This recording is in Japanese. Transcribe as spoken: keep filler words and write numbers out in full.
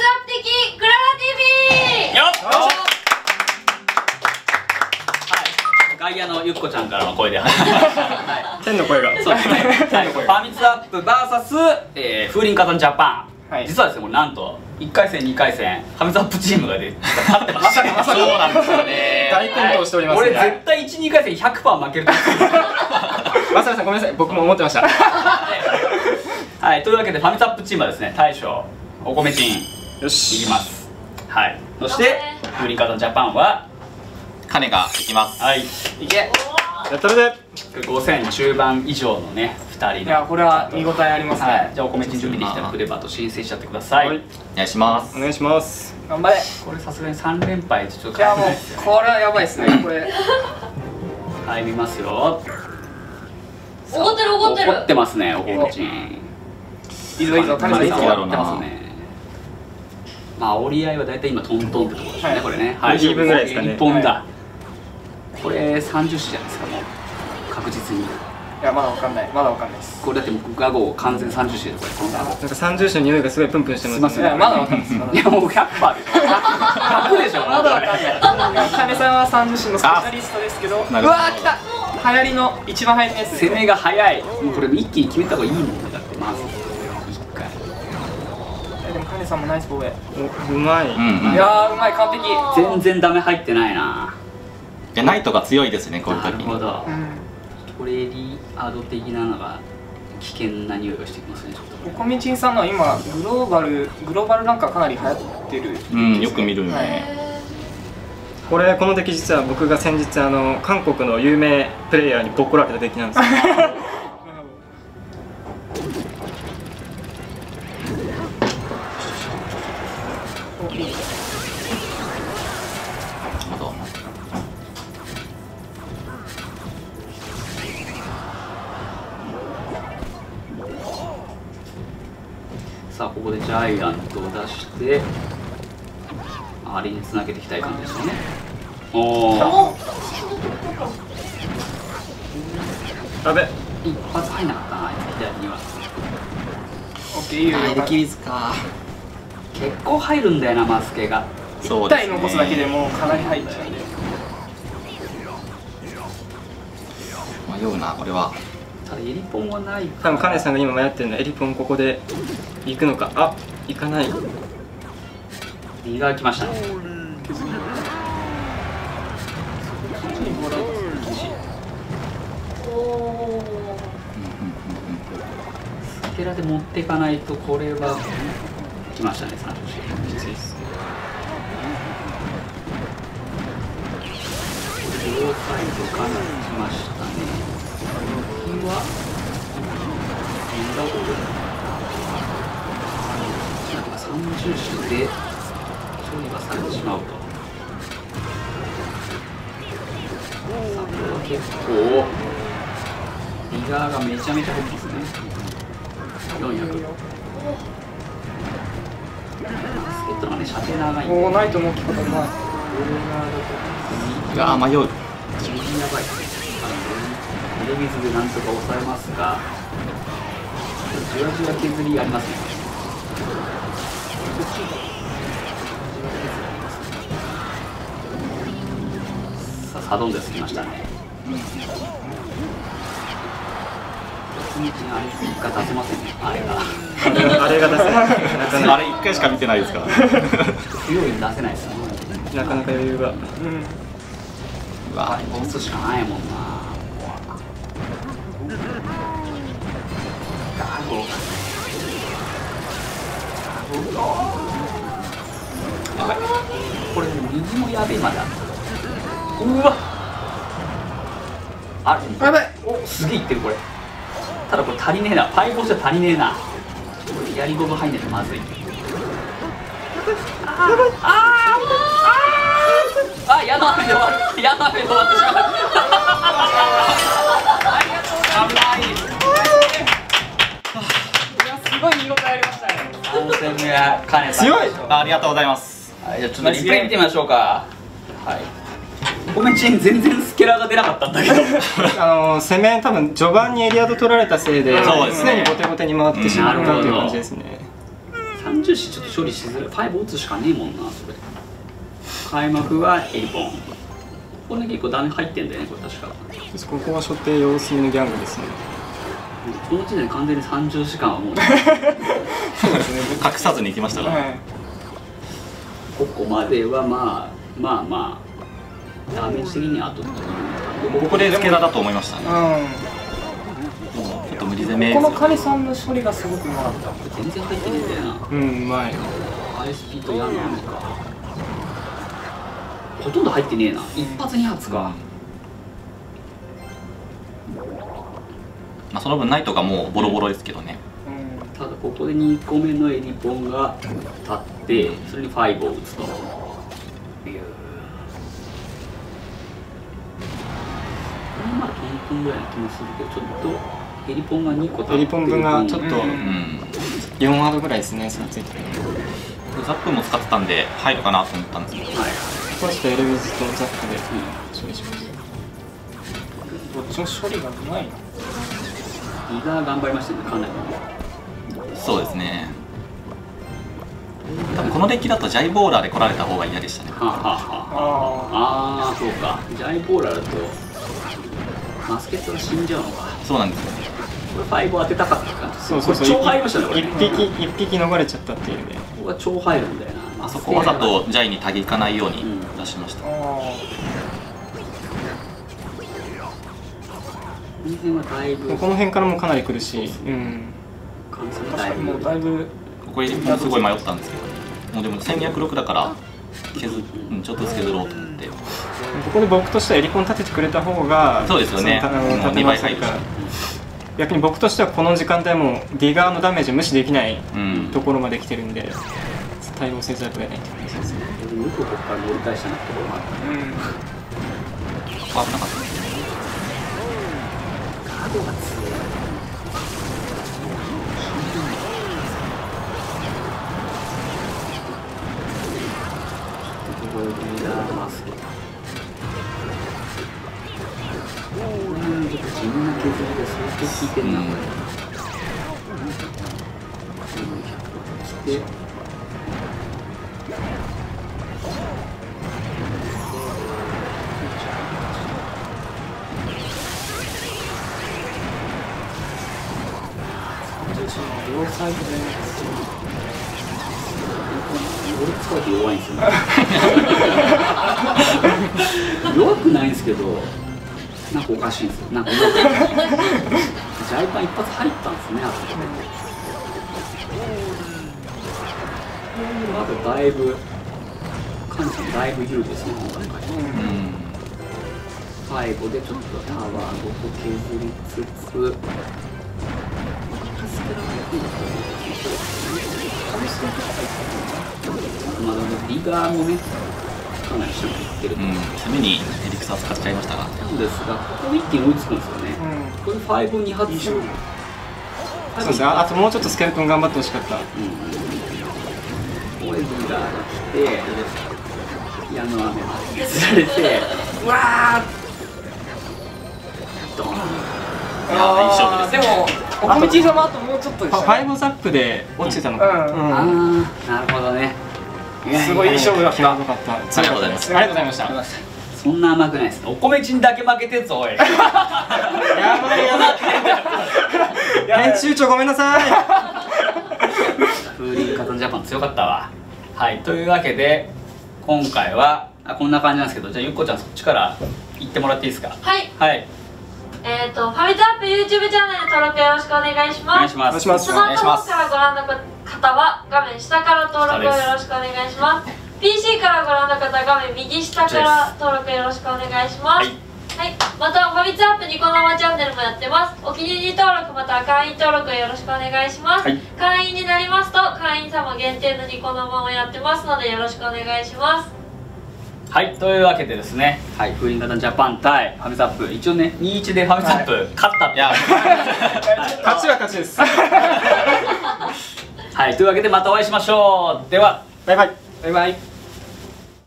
プ的クララ ティーブイ。 よっ。外野のゆっこちゃんからの声で天の声がそうですね。ファミツアップ ブイエス えー、風林火山ジャパン、実はですね、これなんといっかい戦にかい戦ファミツアップチームがで勝ってました。まさかそうなんですよね。 大健闘しておりますね。 俺絶対いち、にかい戦 ひゃくパーセント 負けると思うんですよ。 まさかさんごめんなさい、僕も思ってました。 はい、というわけでファミツアップチームはですね、大将お米チンよしいきます。はい、そして風林火山ジャパンは金がいきます。 はい、いけ。 やったるでごせん中盤以上のねふたりの。 いや、これは見応えありますね。 はい、じゃあお米チン準備できたらクレバーと申請しちゃってください。 お願いします。 お願いします。 頑張れ。 これさすがにさん連敗ちょっといや、もう変えないですよね。 これはやばいですね、これ。 はい、見ますよ。 怒ってる怒ってる。怒ってますね、お米チン。 いいぞいいぞ、 金さん金さん怒ってますね。まあ折り合いはだいたい今トントンってところですね、これね。 はい、イーブンぐらいですかね。 いっぽんだ。これさんじゅっしじゃないですか、もう確実に。いや、まだわかんない、まだわかんないです。 これだって僕ガゴ完全さんじゅっしですこれ。 なんか三重視の匂いがすごいプンプンしてますね。 いや、まだわかんないです。 いや、もうひゃくパーセントでしょ。ひゃくでしょ。 まだわかんない。金さんは三十種のスペシャリストですけど、うわー、来た。流行りの一番流行りのやつ。 攻めが早い。もうこれ一気に決めた方がいいもんだって、まず一回。 でも金さんもナイスボール。 うまい。 いやー、うまい、完璧。 全然ダメ入ってないな。 いや、ナイトが強いですね、こういうな時に。 るほど。トレーリーアド的なのが危険な匂いがしてきますね。ちょっとおこみちんさんのは今グローバルグローバルなんかかなり流行ってる。 うん、よく見るよはいね。 これこの敵実は僕が先日あの韓国の有名プレイヤーにボッコられた敵なんですよ。 さあここでジャイアントを出してあれにつなげていきたい感じですよね。おお。 やべ。 一発入んなかったな、左には。 オッケー、いいよ。 できりずか。 結構入るんだよな、マスケが。 一体残すだけでもうかなり入っちゃうんで。 迷うな、これは。 ただエリポンはない多分カネさんが今迷ってるのはエリポンここで行くのか。あ、行かない。 右側来ましたね。スケラで持っていかないとこれは来ましたね。さんじゅうきついです。両サイドかなり来ましたね。右はなんだこれ。さんじゅう種で処理がされてしまうと。さあこれは結構リガーがめちゃめちゃ入ってますね。よんひゃく。バスケットのね、射程長いんで。 おお、ナイトの置き方うまい。 いやー、迷う。 やばい。入れ水でなんとか抑えますが、じわじわ削りありますね。さあ、サドンデスきましたね。あれが出せませんね。あれが。 あれが出せない。なかなかあれ一回しか見てないですから。 不用意に出せないですね。 なかなか余裕が。 うん。 うわ、 押すしかないもんな。ガゴ。やばい。これ右もやべえまだ。うわ。あれ。やばい。お、すげえいってるこれ。ただこれ足りねえな。パイボじゃ足りねえな。やりゴム入んないとまずい。あーあーあー、矢の雨で終わる。矢の雨で終わってしまう。ありがとうございます。危ない。 いや、すごい見応えありましたね。 アンセムやカネさん。 強い。 ありがとうございます。 はい、じゃあちょっとリプレイ見てみましょうか。はい。ごめん、チェーン全然スケラーが出なかったんだけど。 あの攻め多分序盤にエリアド取られたせいで、 そうですね常に後手後手に回ってしまったという感じですね。 さんじゅう子ちょっと処理しづらい。ファイブ打つしかねえもんなそれ。開幕はエリポン。ここね結構ダメ入ってんだよねこれ確か。 ここは所定用水のギャングですね。 この時点で完全にさんじゅうじかんはもうそうですね、隠さずに行きましたから、はい、 ここまではまあまあまあダメージ的にはあとここで付け田だと思いましたね。うん、ちょっと無理攻め。 このカニさんの処理がすごくうまかった。 全然入ってねえんだよな。 うん、うまい。 アイスピーとヤンの雨かほとんど入ってねえな。一発二発か。 まあその分ナイトがもうボロボロですけどね。 ただここでにこめのエリポンが立ってそれにファイブを打つという。まあ経験ぐらいの気もするけどちょっとエリポンがにこ立ってエリポン分がちょっとよんワードぐらいですね。そのついてるザップも使ってたんで入るかなと思ったんですけど、はい、 こうしてエルウィズとザップで処理します。 どっちも処理がうまいな。 リガー頑張りましたねかなり。 そうですね。多分このデッキだとジャイボーラーで来られた方が嫌でしたね。はあはあはあ。ああそうか。ジャイボーラーだとマスケットが死んじゃうのか。 そうなんですよね。 これファイブ当てたかったか。 そうそうそう。 超入りましたねこれ。 一匹一匹逃れちゃったっていうね。 ここが超入るんだよな。 あそこわざとジャイにタギいかないように出しました。 この辺はだいぶ。 この辺からもかなり苦しい。うん。 確かにもうだいぶここすごい迷ったんですけど、もうでもせんにひゃくろくだから削、うん、ちょっとずつ削ろうと思って。ここで僕としてはエリコン立ててくれた方がそうですよね。 もうにばい入るから。逆に僕としてはこの時間帯もディガーのダメージ無視できないところまで来てるんで、対応せざるを得ないって感じですね。 よくここから乗り返したなってところもあった。うん。 危なかったですね。 カードが強い。これで見られますけど。うん、ちょっと地味な削りで相当効いてるな、これ。で、両サイドで俺使うと弱いんですよね弱くないんですけどなんかおかしいんですよ。なんかジャイパン一発入ったんですねあそこで。あとだいぶカンちゃんだいぶ有利ですね今回。最後でちょっとタワーごと削りつつまあリガーもねかなり下にいってると、うん、 攻めにエリクサー使っちゃいましたがなんですがここ一気に追いつくんですよね、うん、これファイブに発中。そうですね。あともうちょっとスケルトン頑張ってほしかった。うん、ここでリガーが来て矢の雨が削られてうわードン。 いやいい勝負です。 でもおこみち様あともうちょっとでしたね。 ファイブザップで落ちてたのか。 ああなるほどね。 すごいいい勝負だった。 際どかった。 ありがとうございます。 ありがとうございました。 そんな甘くないです。お米ちんだけ負けてんぞおい。やばいやばい。 編集長ごめんなさい。 風林火山ジャパン強かったわ。はいというわけで今回はあこんな感じなんですけど、じゃあゆっこちゃんそっちから行ってもらっていいですか。 はい。 はい。 えっとファミツアップ YouTube チャンネル登録よろしくお願いします。 お願いします。 スマートフォンからご覧の方は画面下から登録をよろしくお願いします。ピーシー からご覧の方は画面右下から登録よろしくお願いします。はい。はい、またファミツアップニコ生チャンネルもやってます。お気に入り登録または会員登録よろしくお願いします。はい、会員になりますと会員様限定のニコ生もやってますのでよろしくお願いします。 はいというわけでですね、はい風林火山ジャパン対ファミツアップ一応ねにたいいちでファミツアップ、はい、勝ったって。いや勝ちは勝ちです。 はいというわけでまたお会いしましょう。ではバイバイバイバイ。